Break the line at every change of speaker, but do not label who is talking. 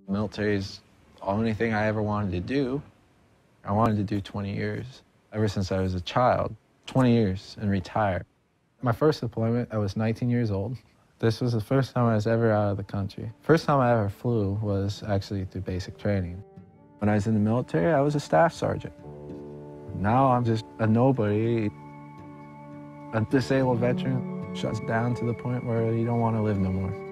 Military is the only thing I ever wanted to do. I wanted to do 20 years, ever since I was a child. 20 years and retire. My first deployment, I was 19 years old. This was the first time I was ever out of the country. First time I ever flew was actually through basic training. When I was in the military, I was a staff sergeant. Now I'm just a nobody. A disabled veteran shuts down to the point where you don't want to live no more.